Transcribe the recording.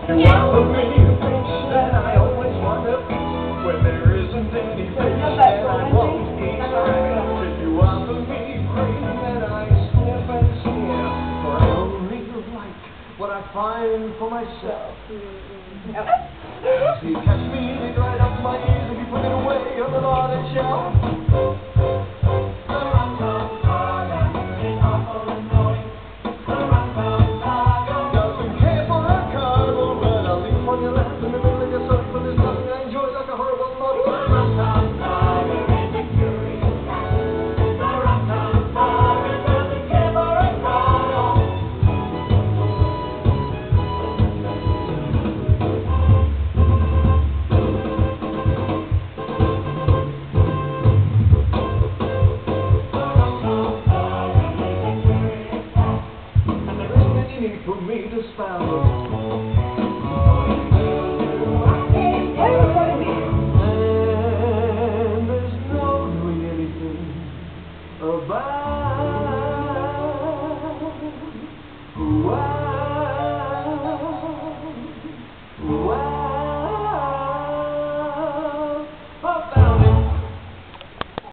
You offer me the fish that I always wonder, when there isn't any fish that I won't eat. If you offer me cream that I sniff and sneer, for I only like what I find for myself. So you catch me right up my ears if you put it away on the bottom shelf. The Rum Tum Tugger is awful annoying. The Rum Tum Tugger doesn't care for a cargo, but I'll leave on your lap in the middle of your surf, but there's nothing I enjoy like a horrible mother. The Rum Tum Tugger is a curious cat. The Rum Tum Tugger doesn't care for a cargo. For me to spell, and there's no doing anything about why.